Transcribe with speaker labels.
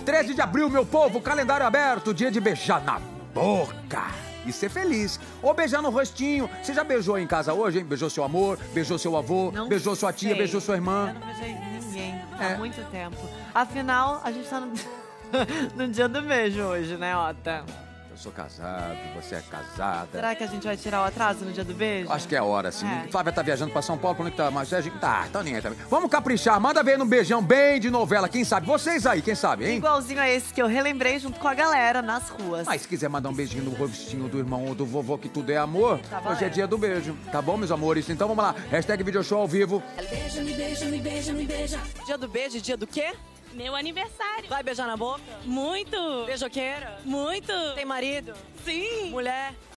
Speaker 1: 13 de abril, meu povo, calendário aberto, dia de beijar na boca e ser feliz. Ou beijar no rostinho. Você já beijou em casa hoje, hein? Beijou seu amor, beijou seu avô,
Speaker 2: Não
Speaker 1: beijou sua tia,
Speaker 2: sei.
Speaker 1: beijou sua irmã.
Speaker 2: Eu não beijei ninguém
Speaker 1: É.
Speaker 2: há muito tempo. Afinal, a gente tá no, no dia do beijo hoje, né, Ota?
Speaker 1: Eu sou casado, você é casada.
Speaker 2: Será que a gente vai tirar o atraso no dia do beijo?
Speaker 1: Acho que é hora, sim.
Speaker 2: É.
Speaker 1: Flávia tá viajando pra São Paulo, quando é que tá? Mas a gente tá nem aí também. Vamos caprichar, manda ver num beijão bem de novela, quem sabe? Vocês aí, quem sabe, hein?
Speaker 2: Igualzinho a esse que eu relembrei junto com a galera nas ruas.
Speaker 1: Mas se quiser mandar um beijinho no rostinho do irmão ou do vovô, que tudo é amor,
Speaker 2: Tá
Speaker 1: hoje é
Speaker 2: valendo.
Speaker 1: dia do beijo. Tá bom, meus amores? Então vamos lá. Hashtag Video Show ao vivo.
Speaker 3: Beija, me beija, me beija, me beija.
Speaker 2: Dia do beijo, dia do quê?
Speaker 4: Meu aniversário.
Speaker 2: Vai beijar na boca?
Speaker 4: Muito.
Speaker 2: Beijoqueira?
Speaker 4: Muito.
Speaker 2: Tem marido?
Speaker 4: Sim.
Speaker 2: Mulher?